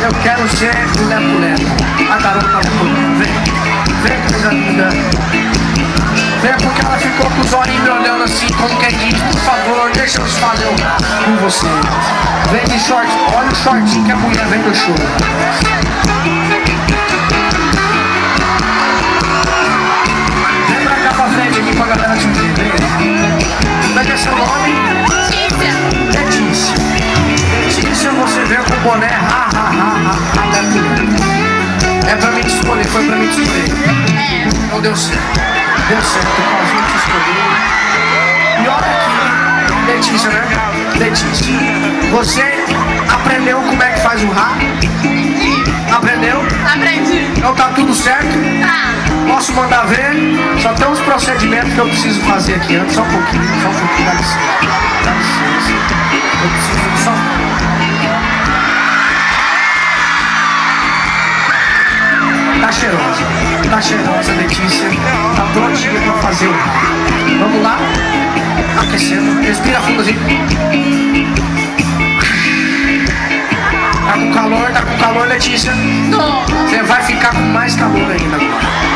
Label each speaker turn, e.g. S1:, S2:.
S1: Eu quero ser o Neto. A garota vem coisa linda. Vem porque ela ficou com os olhinhos me olhando assim, como quem diz, por favor, deixa eu fazer com você. Vem de short, olha o shortinho que a mulher vem do show. Vem pra cá pra frente aqui pra galera te ver, vem. Como é que é seu nome? Letícia. Letícia, você veio com o boné, é pra mim te escolher, foi pra mim te escolher. Não deu certo. Deu certo, o Paulinho te escolheu. E olha aqui, Letícia, né? Letícia, você aprendeu como é que faz o rá? Aprendeu?
S2: Aprendi.
S1: Então tá tudo certo?
S2: Tá.
S1: Posso mandar ver? Só tem uns procedimentos que eu preciso fazer aqui antes. Só um pouquinho, dá licença. Dá licença. Eu preciso só... Tá cheirosa, Letícia. Tá prontinha pra fazer o rá. Vamos lá? Aquecendo. Respira fundo assim. Tá com calor, Letícia?
S2: Tô.
S1: Você vai ficar com mais calor ainda agora.